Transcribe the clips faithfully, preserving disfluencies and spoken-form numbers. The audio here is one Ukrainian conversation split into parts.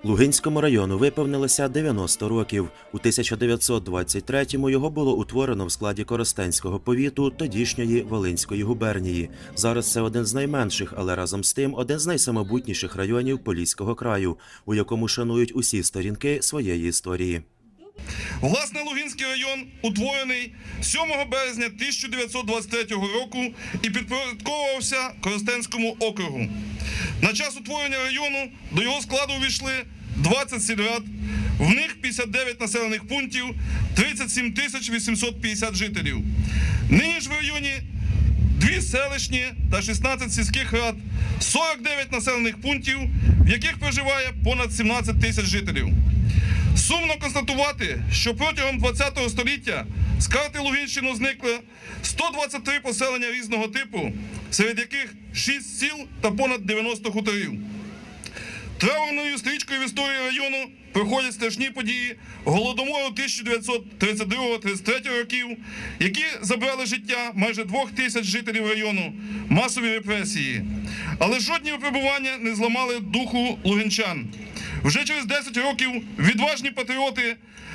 Лугинському району виповнилося дев'яносто років. У тисяча дев'ятсот двадцять третьому його було утворено в складі Коростенського повіту тодішньої Волинської губернії. Зараз це один з найменших, але разом з тим один з найсамобутніших районів Поліського краю, у якому шанують усі сторінки своєї історії. Власне, Лугинський район утворений сьомого березня тисяча дев'ятсот двадцять третього року і підпорядковувався Коростенському округу. На час утворення району до його складу увійшли двадцять сільрад, в них п'ятдесят дев'ять населених пунктів, тридцять сім тисяч вісімсот п'ятдесят жителів. Нині ж в районі дві селищні та шістнадцять сільських рад, сорок дев'ять населених пунктів, в яких проживає понад сімнадцять тисяч жителів. Сумно констатувати, що протягом ХХ століття з карти Лугинщини зникли сто двадцять три поселення різного типу, серед яких шість сіл та понад дев'яносто хуторів. Траурною стрічкою в історії району проходять страшні події Голодомору тисяча дев'ятсот тридцять другого - тридцять третього років, які забрали життя майже двох тисяч жителів району, масові репресії. Але жодні випробування не зламали духу лугинчан. Вже через десять років відважні патріоти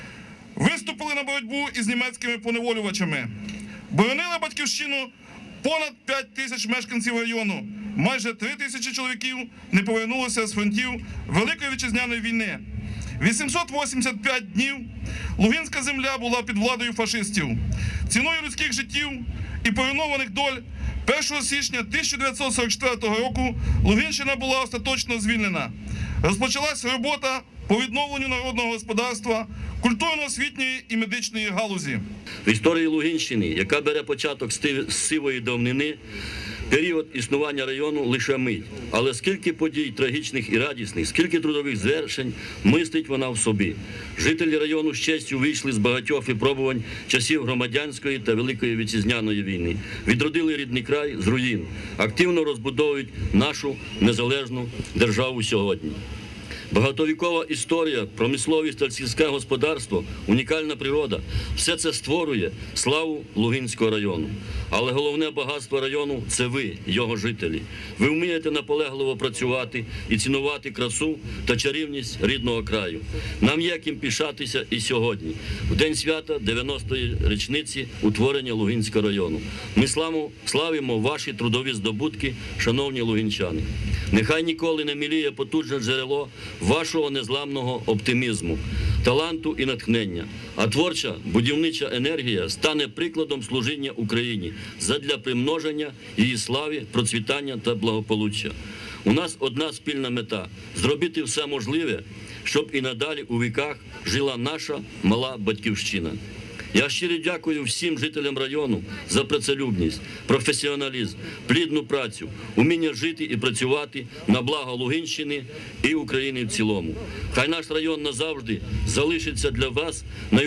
виступили на боротьбу із німецькими поневолювачами. Боронили батьківщину понад п'ять тисяч мешканців району. Майже три тисячі чоловіків не повернулися з фронтів Великої Вітчизняної війни. вісімсот вісімдесят п'ять днів Лугинська земля була під владою фашистів. Ціною людських життів і поруйнованих доль першого січня тисяча дев'ятсот сорок четвертого року Лугинщина була остаточно звільнена. Розпочалась робота по відновленню народного господарства, культурно-освітньої і медичної галузі. В історії Лугинщини, яка бере початок з сивої давнини, період існування району лише мить. Але скільки подій трагічних і радісних, скільки трудових звершень містить вона в собі. Жителі району з честю вийшли з багатьох випробувань часів громадянської та Великої Вітчизняної війни. Відродили рідний край з руїн, активно розбудовують нашу незалежну державу сьогодні. Багатовікова історія, промисловість та сільське господарство, унікальна природа – все це створює славу Лугинського району. Але головне багатство району – це ви, його жителі. Ви вмієте наполегливо працювати і цінувати красу та чарівність рідного краю. Нам є ким пишатися і сьогодні, в день свята дев'яностої річниці утворення Лугинського району. Ми славимо ваші трудові здобутки, шановні лугинчани. Нехай ніколи не міліє потужне джерело вашого незламного оптимізму, таланту і натхнення, а творча, будівнича енергія стане прикладом служіння Україні задля примноження її слави, процвітання та благополуччя. У нас одна спільна мета – зробити все можливе, щоб і надалі у віках жила наша мала батьківщина. Я щиро дякую всім жителям району за працелюбність, професіоналізм, плідну працю, уміння жити і працювати на благо Лугинщини і України в цілому. Хай наш район назавжди залишиться для вас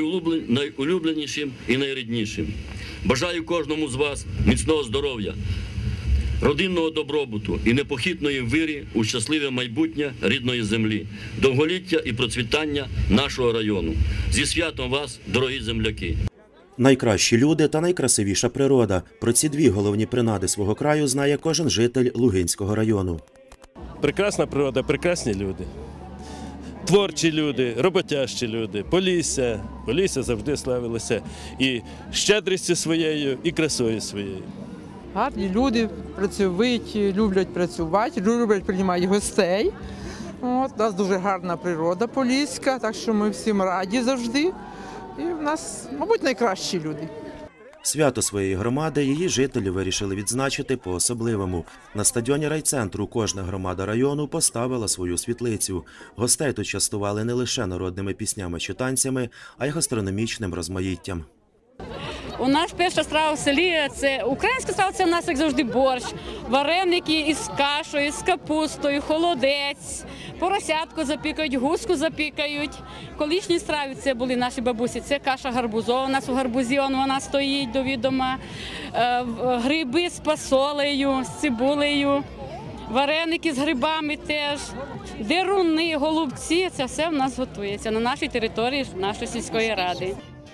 найулюбленішим і найріднішим. Бажаю кожному з вас міцного здоров'я, родинного добробуту і непохитної віри у щасливе майбутнє рідної землі, довголіття і процвітання нашого району. Зі святом вас, дорогі земляки! Найкращі люди та найкрасивіша природа. Про ці дві головні принади свого краю знає кожен житель Лугинського району. Прекрасна природа, прекрасні люди. Творчі люди, роботящі люди, Полісся. Полісся завжди славилося і щедрістю своєю, і красою своєю. Гарні люди, працьовиті, люблять працювати, люблять приймати гостей. От, у нас дуже гарна природа поліська, так що ми всім раді завжди. І в нас, мабуть, найкращі люди. Свято своєї громади її жителі вирішили відзначити по-особливому. На стадіоні райцентру кожна громада району поставила свою світлицю. Гостей тут частували не лише народними піснями чи танцями, а й гастрономічним розмаїттям. У нас перша страва в селі – це українська страва, це у нас, як завжди, борщ, вареники із кашею, з капустою, холодець, поросятку запікають, гуску запікають. Колишні страви це були наші бабусі, це каша гарбузова, у нас у гарбузі вона стоїть до відома, гриби з пасолею, з цибулею, вареники з грибами теж, деруни, голубці – це все в нас готується на нашій території нашої сільської ради.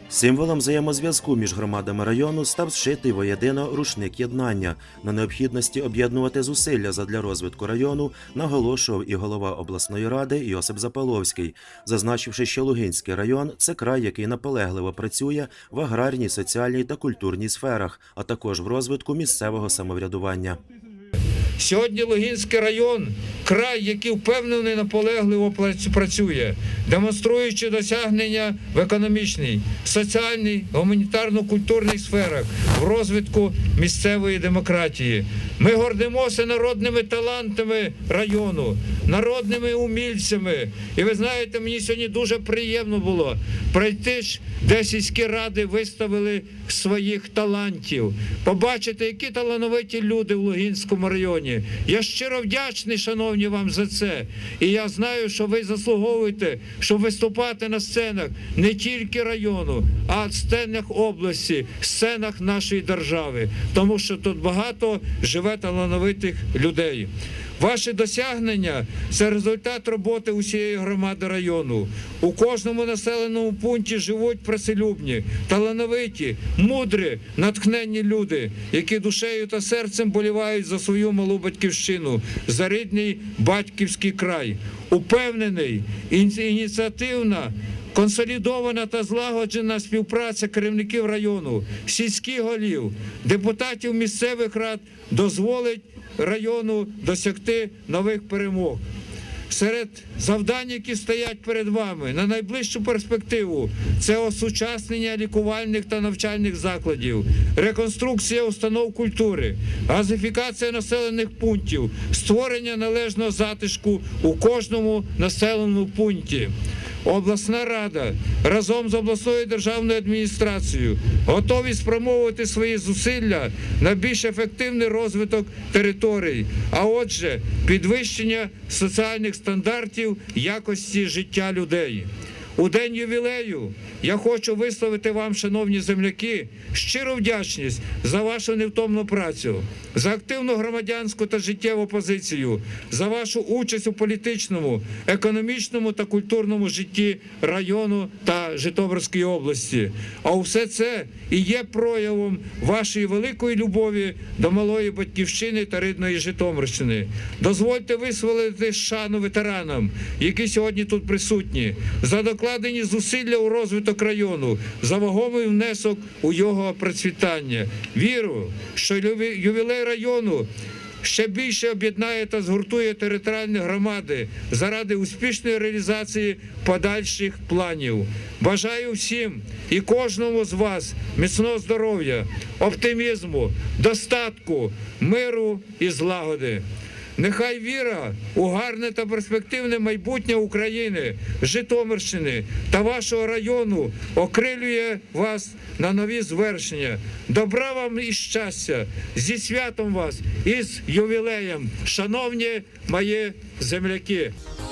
Символом взаємозв'язку між громадами району став зшитий воєдино рушник єднання. На необхідності об'єднувати зусилля задля розвитку району наголошував і голова обласної ради Йосип Запаловський, зазначивши, що Лугинський район – це край, який наполегливо працює в аграрній, соціальній та культурній сферах, а також в розвитку місцевого самоврядування. Сьогодні Лугинський район – край, який впевнений і наполегливо працює, демонструючи досягнення в економічній, соціальній, гуманітарно-культурній сферах, в розвитку місцевої демократії. Ми гордимося народними талантами району, народними умільцями. І ви знаєте, мені сьогодні дуже приємно було пройти ж, де сільські ради виставили своїх талантів, побачити, які талановиті люди в Лугинському районі. Я щиро вдячний, шановні, вам за це. І я знаю, що ви заслуговуєте, щоб виступати на сценах не тільки району, а сценах області, сценах нашої держави. Тому що тут багато живе талановитих людей. Ваші досягнення – це результат роботи усієї громади району. У кожному населеному пункті живуть працелюбні, талановиті, мудрі, натхненні люди, які душею та серцем болівають за свою малу батьківщину, за рідний батьківський край. Упевнений, ініціативна, консолідована та злагоджена співпраця керівників району, сільських голів, депутатів місцевих рад дозволить району досягти нових перемог. Серед завдань, які стоять перед вами на найближчу перспективу, це осучаснення лікувальних та навчальних закладів, реконструкція установ культури, газифікація населених пунктів, створення належного затишку у кожному населеному пункті. Обласна рада разом з обласною державною адміністрацією готові спрямовувати свої зусилля на більш ефективний розвиток територій, а отже, підвищення соціальних стандартів якості життя людей. У день ювілею я хочу висловити вам, шановні земляки, щиру вдячність за вашу невтомну працю, за активну громадянську та життєву позицію, за вашу участь у політичному, економічному та культурному житті району та Житомирської області. А все це і є проявом вашої великої любові до малої батьківщини та рідної Житомирщини. Дозвольте висловити шану ветеранам, які сьогодні тут присутні, за докладені зусилля у розвиток району, за вагомий внесок у його процвітання. Вірю, що ювілей району ще більше об'єднає та згуртує територіальні громади заради успішної реалізації подальших планів. Бажаю всім і кожному з вас міцного здоров'я, оптимізму, достатку, миру і злагоди. Нехай віра у гарне та перспективне майбутнє України, Житомирщини та вашого району окрилює вас на нові звершення. Добра вам і щастя! Зі святом вас і з ювілеєм, шановні мої земляки!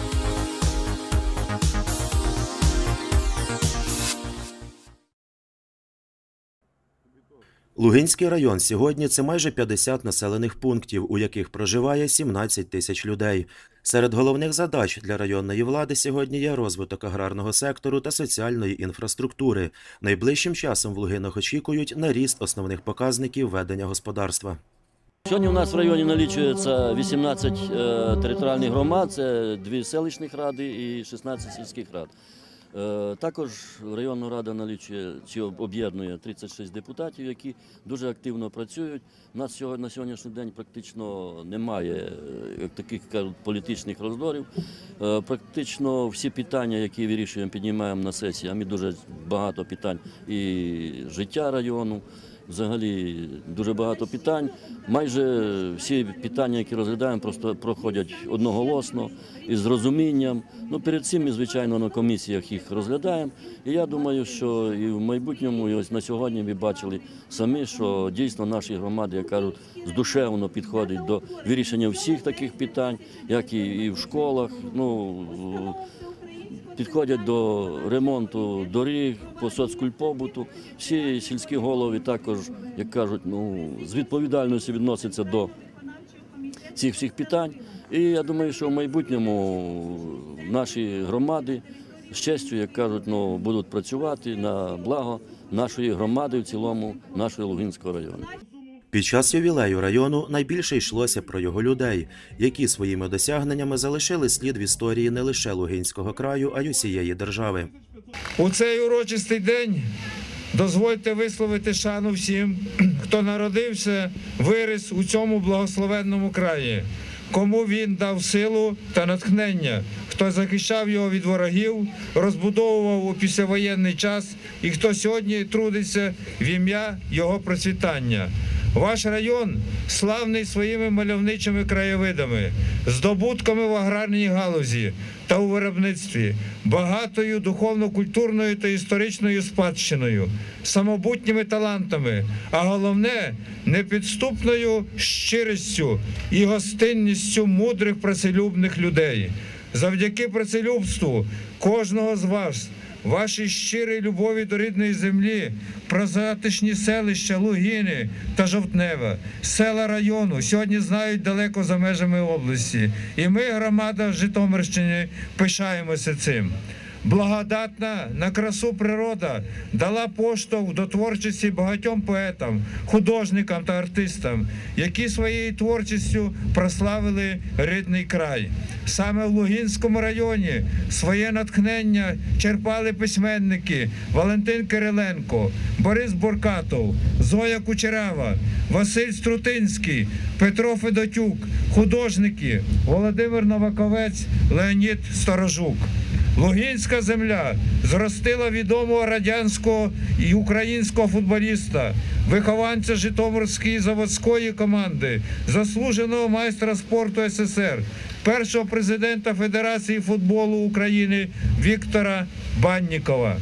Лугинський район сьогодні – це майже п'ятдесят населених пунктів, у яких проживає сімнадцять тисяч людей. Серед головних задач для районної влади сьогодні є розвиток аграрного сектору та соціальної інфраструктури. Найближчим часом в Лугинах очікують на ріст основних показників ведення господарства. Сьогодні у нас в районі налічується вісімнадцять е, територіальних громад, це дві селищних ради і шістнадцять сільських рад. Е, також районна рада налічує чи об'єднує тридцять шість депутатів, які дуже активно працюють. У нас сьогодні, на сьогоднішній день практично немає як таких політичних роздорів. Е, практично всі питання, які вирішуємо, піднімаємо на сесії, а ми дуже багато питань і життя району. Взагалі дуже багато питань. Майже всі питання, які розглядаємо, просто проходять одноголосно і з розумінням. Ну, перед цим ми, звичайно, на комісіях їх розглядаємо. І я думаю, що і в майбутньому, і ось на сьогодні ви бачили самі, що дійсно наші громади, як кажуть, здушевно підходять до вирішення всіх таких питань, як і, і в школах. Ну, підходять до ремонту доріг, по соцкультпобуту. Всі сільські голови також, як кажуть, ну, з відповідальністю відносяться до цих всіх питань. І я думаю, що в майбутньому наші громади з честю, як кажуть, ну, будуть працювати на благо нашої громади, в цілому нашого Лугинського району. Під час ювілею району найбільше йшлося про його людей, які своїми досягненнями залишили слід в історії не лише Лугинського краю, а й усієї держави. У цей урочистий день дозвольте висловити шану всім, хто народився, виріс у цьому благословенному краї, кому він дав силу та натхнення, хто захищав його від ворогів, розбудовував у післявоєнний час і хто сьогодні трудиться в ім'я його процвітання. Ваш район славний своїми мальовничими краєвидами, здобутками в аграрній галузі та у виробництві, багатою духовно-культурною та історичною спадщиною, самобутніми талантами, а головне – непідступною щирістю і гостинністю мудрих працелюбних людей. Завдяки працелюбству кожного з вас, вашій щирій любові до рідної землі, прозатишні селища Лугини та Жовтнева, села району сьогодні знають далеко за межами області. І ми, громада Житомирщини, пишаємося цим. Благодатна на красу природа дала поштовх до творчості багатьом поетам, художникам та артистам, які своєю творчістю прославили рідний край. Саме в Лугинському районі своє натхнення черпали письменники Валентин Кириленко, Борис Буркатов, Зоя Кучерава, Василь Струтинський, Петро Федотюк, художники Володимир Новаковець, Леонід Сторожук. Лугинська земля зростила відомого радянського і українського футболіста, вихованця Житомирської заводської команди, заслуженого майстра спорту ес ес ер, першого президента Федерації футболу України Віктора Баннікова.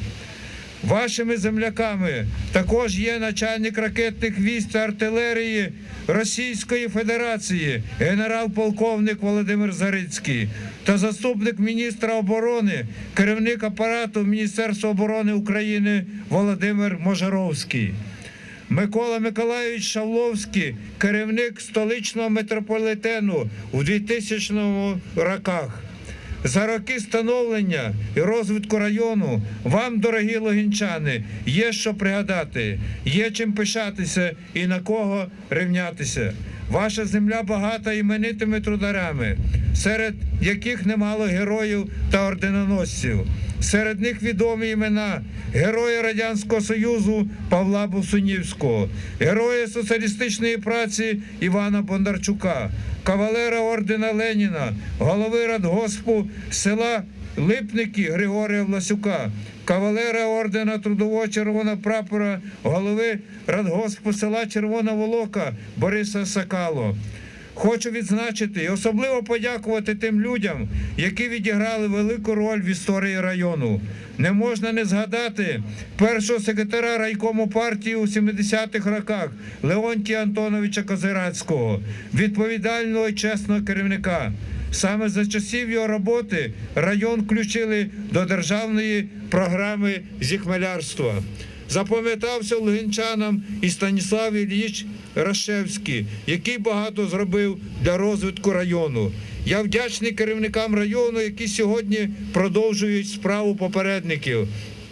Вашими земляками також є начальник ракетних військ та артилерії Російської Федерації генерал-полковник Володимир Зарицький та заступник міністра оборони, керівник апарату Міністерства оборони України Володимир Можаровський. Микола Миколайович Шавловський, керівник столичного метрополітену у двохтисячних роках. За роки становлення і розвитку району вам, дорогі лугинчани, є що пригадати, є чим пишатися і на кого рівнятися. Ваша земля багата іменитими трударями, серед яких немало героїв та орденоносців. Серед них відомі імена героя Радянського Союзу Павла Бусунівського, героя соціалістичної праці Івана Бондарчука, кавалера ордена Леніна, голови радгоспу села Липники Григорія Власюка, кавалера ордена Трудового Червоного Прапора, голови радгоспу села Червона Волока Бориса Сакало. Хочу відзначити і особливо подякувати тим людям, які відіграли велику роль в історії району. Не можна не згадати першого секретаря райкому партії у сімдесятих роках Леонтія Антоновича Козирацького, відповідального і чесного керівника. Саме за часів його роботи район включили до державної програми зі хмелярства. Запам'ятався лугинчанам і Станіслав Ілліч Рашевський, який багато зробив для розвитку району. Я вдячний керівникам району, які сьогодні продовжують справу попередників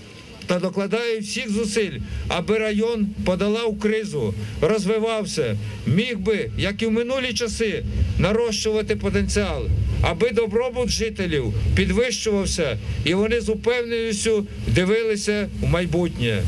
та докладаю всіх зусиль, аби район подолав кризу, розвивався, міг би, як і в минулі часи, нарощувати потенціал, аби добробут жителів підвищувався і вони з упевненістю дивилися в майбутнє.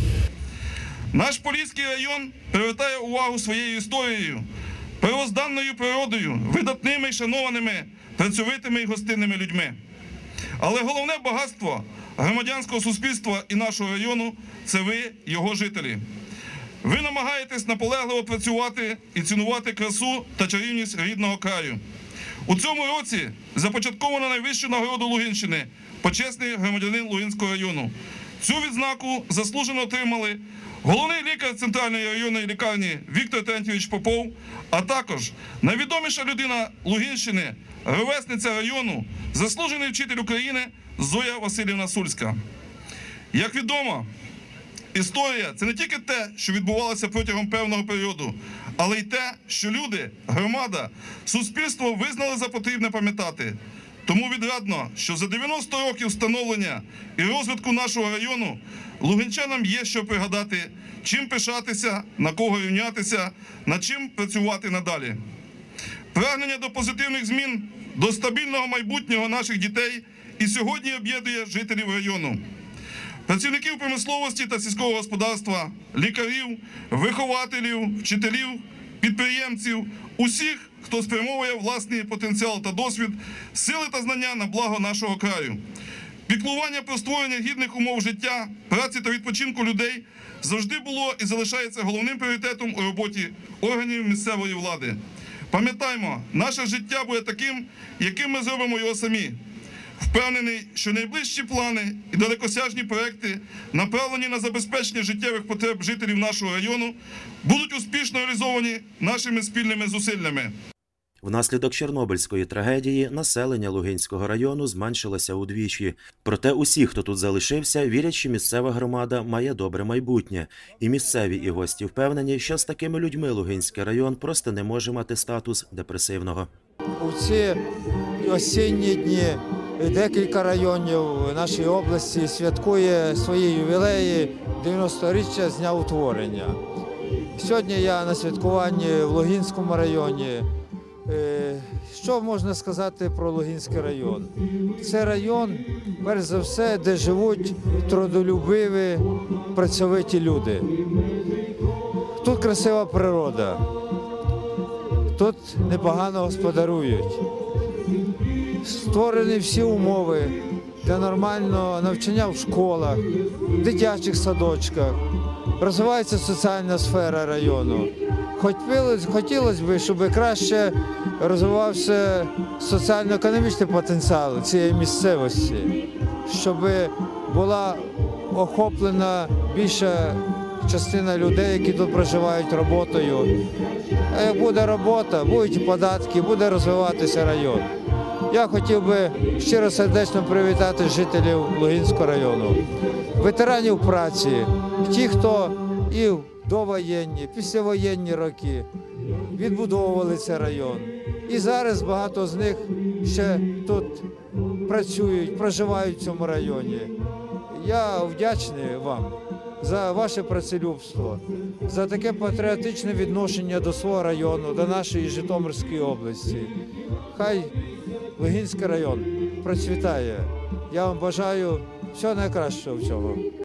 Наш Поліський район привертає увагу своєю історією, первозданною природою, видатними і шанованими, працьовитими і гостинними людьми. Але головне багатство громадянського суспільства і нашого району – це ви, його жителі. Ви намагаєтесь наполегливо працювати і цінувати красу та чарівність рідного краю. У цьому році започатковано найвищу нагороду Лугинщини – почесний громадянин Лугинського району. Цю відзнаку заслужено отримали головний лікар Центральної районної лікарні Віктор Терентьєвич Попов, а також найвідоміша людина Лугинщини, ровесниця району, заслужений вчитель України Зоя Василівна Сульська. Як відомо, історія – це не тільки те, що відбувалося протягом певного періоду, але й те, що люди, громада, суспільство визнали за потрібне пам'ятати. Тому відрадно, що за дев'яносто років становлення і розвитку нашого району луганчанам є що пригадати, чим пишатися, на кого рівнятися, над чим працювати надалі. Прагнення до позитивних змін, до стабільного майбутнього наших дітей і сьогодні об'єднує жителів району. Працівників промисловості та сільського господарства, лікарів, вихователів, вчителів, підприємців, усіх, хто спрямовує власний потенціал та досвід, сили та знання на благо нашого краю. Піклування про створення гідних умов життя, праці та відпочинку людей завжди було і залишається головним пріоритетом у роботі органів місцевої влади. Пам'ятаймо, наше життя буде таким, яким ми зробимо його самі. Впевнений, що найближчі плани і далекосяжні проекти, направлені на забезпечення життєвих потреб жителів нашого району, будуть успішно реалізовані нашими спільними зусиллями. Внаслідок Чорнобильської трагедії населення Лугинського району зменшилося удвічі. Проте усі, хто тут залишився, вірять, що місцева громада має добре майбутнє. І місцеві, і гості впевнені, що з такими людьми Лугинський район просто не може мати статус депресивного. У ці осінні дні декілька районів нашої області святкує свої ювілеї дев'яносторіччя з дня утворення. Сьогодні я на святкуванні в Лугинському районі. Що можна сказати про Лугинський район? Це район, перш за все, де живуть трудолюбиві, працьовиті люди. Тут красива природа, тут непогано господарують. Створені всі умови для нормального навчання в школах, в дитячих садочках. Розвивається соціальна сфера району. Хотілося б, щоб краще розвивався соціально-економічний потенціал цієї місцевості, щоб була охоплена більша частина людей, які тут проживають роботою. А як буде робота, будуть і податки, буде розвиватися район. Я хотів би щиро сердечно привітати жителів Лугинського району, ветеранів праці, ті, хто і в довоєнні, післявоєнні роки відбудовували цей район. І зараз багато з них ще тут працюють, проживають в цьому районі. Я вдячний вам за ваше працелюбство, за таке патріотичне відношення до свого району, до нашої Житомирської області. Хай Лугинський район процвітає. Я вам бажаю всього найкращого в цьому.